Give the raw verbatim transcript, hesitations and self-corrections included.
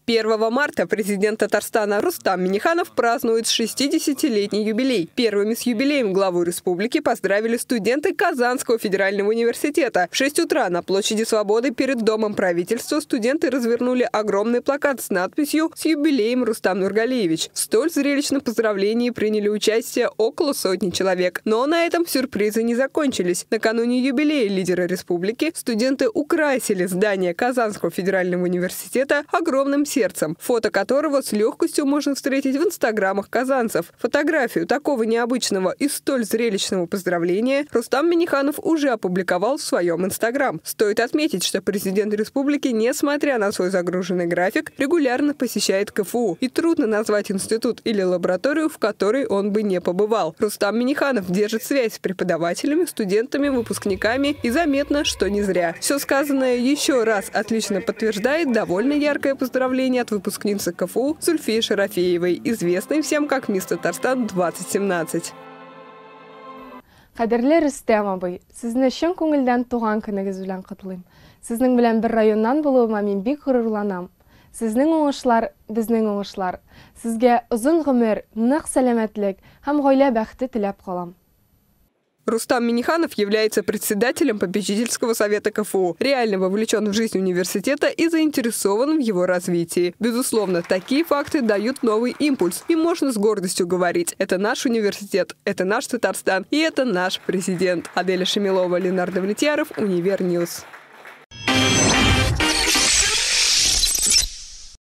первого марта президент Татарстана Рустам Минниханов празднует шестидесятилетний юбилей. Первыми с юбилеем главу республики поздравили студенты Казанского федерального университета. В шесть утра на площади Свободы перед Домом правительства студенты развернули огромный плакат с надписью «С юбилеем, Рустам Нургалиевич». В столь зрелищном поздравлении приняли участие около сотни человек. Но на этом сюрпризы не закончились. Накануне юбилея лидера республики студенты украсили здание Казанского федерального университета огромным сердцем, фото которого с легкостью можно встретить в инстаграмах казанцев. Фотографию такого необычного и столь зрелищного поздравления Рустам Минниханов уже опубликовал в своем инстаграм. Стоит отметить, что президент республики, несмотря на свой загруженный график, регулярно посещает КФУ. И трудно назвать институт или лабораторию, в которой он бы не побывал. Рустам Минниханов держит связь с преподавателями, студентами, выпускниками, и заметно, что не зря. Все сказанное еще раз отлично подтверждает довольно яркое поздравление от выпускницы КФУ Зульфии Шарафеевой, известной всем как мисс Татарстан двадцать семнадцать. Кадерле Рустам абый, сезне шын күңелдән туган көнегез белән котлыйм. Сезнең белән бер районнан булуыма мин бик горурланам. Сезнең уңышлар, безнең уңышлар. Сезгә озын гомер, нык сәламәтлек һәм гаилә бәхете теләп калам. Рустам Минниханов является председателем попечительского совета КФУ, реально вовлечен в жизнь университета и заинтересован в его развитии. Безусловно, такие факты дают новый импульс, и можно с гордостью говорить: это наш университет, это наш Татарстан и это наш президент. Аделя Шамилова, Ленардо Влетьяров, Универньюз.